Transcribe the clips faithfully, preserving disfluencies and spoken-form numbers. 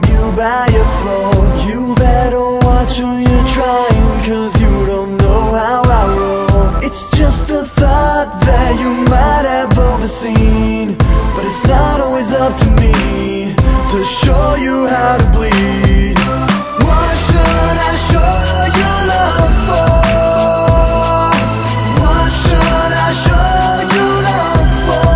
you by your throat. You better watch who you're trying, cause you don't know how I roll. It's just a thought that you might have overseen, but it's not always up to me to show you how to bleed. What should I show you love for? What should I show you love for?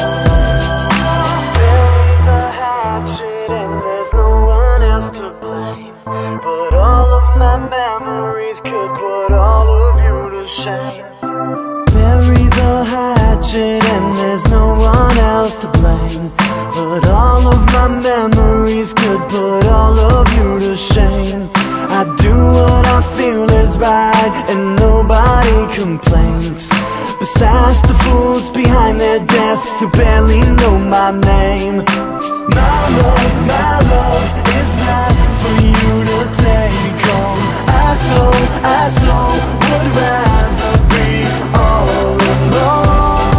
Bury the hatchet and there's no one else to blame, but all of my memories could put all of you to shame. Bury the hatchet and there's no one else to blame, but all of my memories could put all of you to shame. I do what I feel is right and nobody complains, besides the fools behind their desks who barely know my name. My love, my love is not for you to take home. I so, I so would rather be all alone.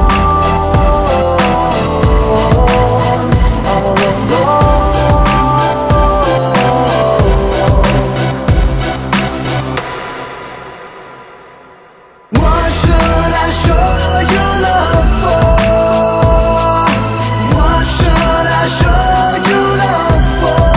What should I show you love for? What should I show you love for?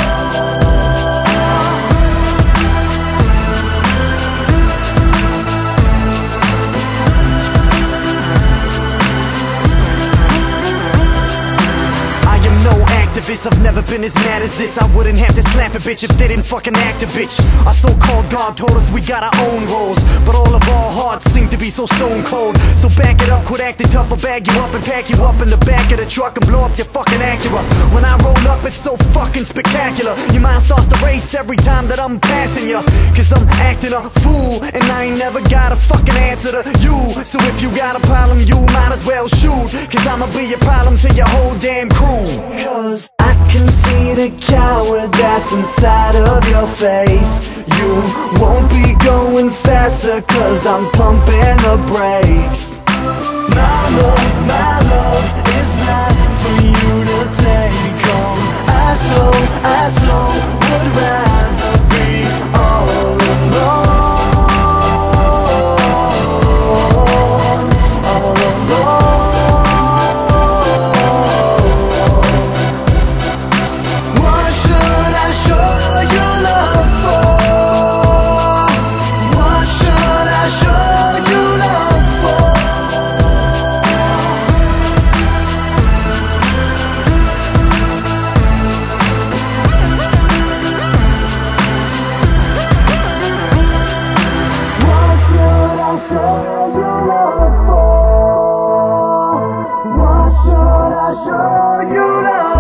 I am no activist, I've never been as mad as this. I wouldn't have to slap a bitch if they didn't fucking act a bitch. Our so-called God told us we got our own roles, but all of our hearts seem to be so stone cold. So back it up, quit acting tough, I'll bag you up and pack you up in the back of the truck and blow up your fucking Acura. When I roll up, it's so fucking spectacular. Your mind starts to race every time that I'm passing you, cause I'm acting a fool, and I ain't never got a fucking answer to you. So if you got a problem, you might as well shoot, cause I'ma be a problem to your whole damn crew. Cause I can see the coward that's inside of your face. You won't be going faster cause I'm pumping the brakes. My love, my love is not for you to take home. I so, I so would rather be all alone. All alone. What should I show you love for? What should I show you love for? What should I show you love for? What should I show you love for?